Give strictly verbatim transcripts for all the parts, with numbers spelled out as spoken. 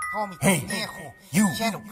Hey, you,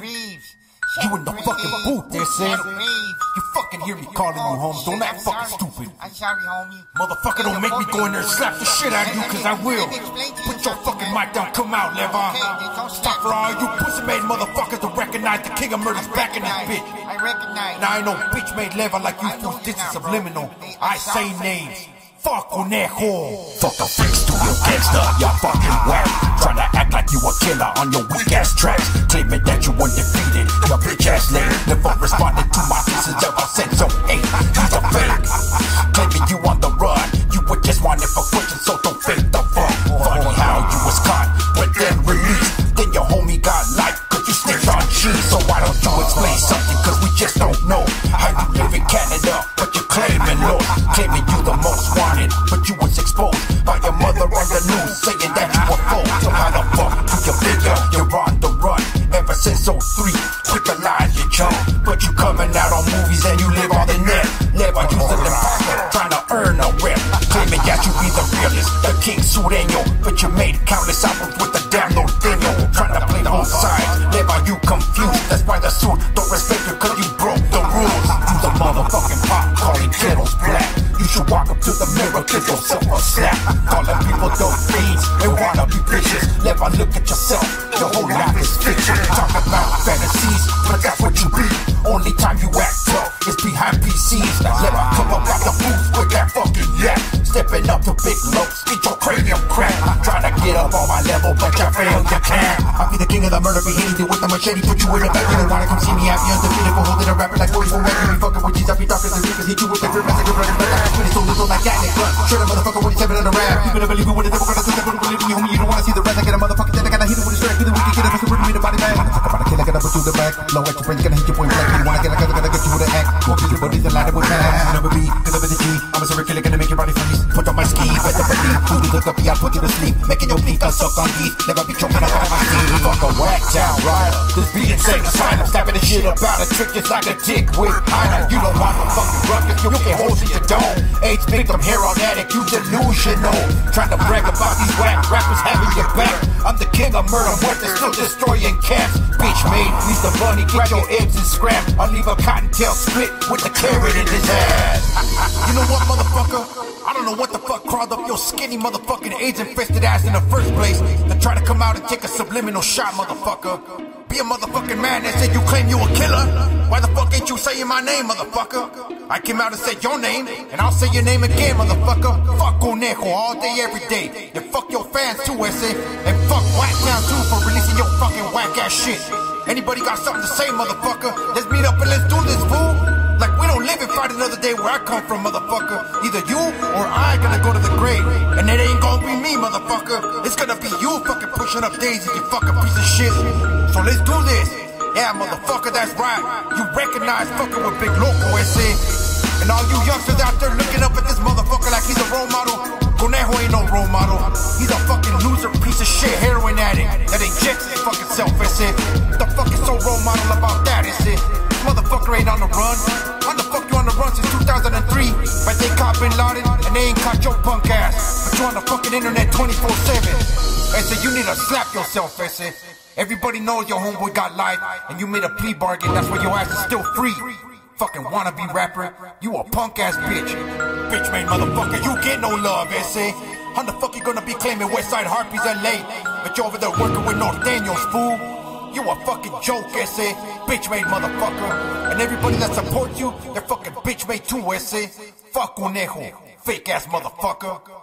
you in the fucking booth there, Sam. You fucking hear me calling you, homies. Don't act fucking stupid. I'm sorry, homie. Motherfucker, don't make me go in there and slap the shit out of you, cause I will. Put your fucking mic down, come out, Levon. Stop for all you pussy-made motherfuckers to recognize the king of murder's back in this bitch. I recognize. Now I ain't no bitch-made Levon like you fools. This is subliminal. I say names. Fuck Conejo. Fuck the freaks to your gangster, you fucking whack. Tryna act like you a killer on your weak ass tracks. Claiming that you undefeated, your bitch ass lame. Never responded to my pieces of a sense of hate. He's a fake. Claiming you on the run, you were just wanted for fortune, so don't fake the fuck. Funny how you was caught, but then released. Then your homie got life, cause you snitched on cheese. So why don't you explain something, cause we just don't know. How you live in Canada, but you're claiming Lord. Claiming you the most wanted, but you was exposed by your mother on the news, saying that you were full. So how the fuck do you figure you're on the run? Ever since oh three, quick to lie, you chum. But you coming out on movies and you live on the net. Never using the pocket, trying to earn a rep. Claiming that you be the realest, the king Sureño. But you made countless albums with the damn Norteño. Trying to play both sides, never you confused. That's why the suit don't respect you, cause you broke the rules. You the motherfucking pop, calling ghettos black. You should walk up to the mirror, give yourself a slap. Calling people dope fiends and wanna be bitches. Never look at yourself, your whole life is fiction. Talk about fantasies, but that's what you be. Only time you act tough is behind P Cs. Never come up out the booth with that fucking yak. Stepping up to big looks, get your cranium cracked. Trying to get up on my level, but you fail, you can't. I'll be the king of the murder, be hitting you with the machete, put you in the back. You don't wanna come see me, I be undefeated for holding a rapper like forty-four rap. You be fucking with these, I be talking to niggas, hit you with every message, running like I put it so little like that, nigga. Straight up motherfucker when he's seven on the rap. You better believe it when it's never gonna sit there, but believe me, homie, you don't wanna see the rest. I get a motherfucking dead, I gotta hit it with a straight, get it, we can get it, but we're me the body bag. Talk about a kid, I gotta put you in the back. Low at your brain, gonna hit your point blank. You wanna get, I gotta, gotta get you with an act. Walk through your bodies and line it with man. Never be, cause I'm the G. I'm a serial killer, gonna make your body freeze. Put on my ski, better believe. Who do the copy, I'll put you to sleep. Making your bleed, I'll suck on teeth. Never be choking up on my teeth. Fuck a whack down rider. This beat insane asylum. Stabbing the shit about a trick just like a dick with Heiner. You don't want no fucking ruckus, you can't hold in your dome. AIDS victim, heroin addict, you delusional. Trying to brag about these whack rappers having your back. I'm the king of murder, what they're still destroying camps. Bitch made, he's the bunny, get your eggs and scram. I'll leave a cottontail split with the carrot in his ass. You know what, motherfucker? I don't know what the fuck crawled up your skinny motherfucking AIDS-infested ass in the first place to try to come out and take a subliminal shot, motherfucker. Be a motherfucking man that said you claim you a killer. Why the fuck ain't you saying my name, motherfucker? I came out and said your name, and I'll say your name again, motherfucker. Fuck Conejo all day, every day. And fuck your fans too, S A. And fuck Whacktown too for releasing your fucking whack-ass shit. Anybody got something to say, motherfucker? Let's meet up and let's do this, fool. Like we don't live and fight another day where I come from, motherfucker. Either you or I gonna go to the grave. And it ain't gonna be me, motherfucker. It's gonna be you fucking pushing up daisies, you fucking piece of shit. So let's do this. Yeah, motherfucker, that's right. You recognize fucking with Big Loco, S A. And all you youngsters out there looking up at this motherfucker like he's a role model. Conejo ain't no role model. He's a fucking loser, piece of shit, heroin addict that injects his fucking self, S A. What the fuck is so role model about that, S A? This motherfucker ain't on the run. How the fuck you on the run since two thousand three? But they caught Bin Laden and they ain't caught your punk ass. But you on the fucking internet twenty-four seven. S A, you need to slap yourself, S A. Everybody knows your homeboy got life and you made a plea bargain, that's why your ass is still free. Fucking wannabe rapper, you a punk ass bitch. Bitch made motherfucker, you get no love, S A. How the fuck you gonna be claiming Westside Harpies L A? But you over there working with Norteños, fool. You a fucking joke, S A. Bitch made motherfucker. And everybody that supports you, they're fucking bitch made too, S A. Fuck Conejo, fake ass motherfucker.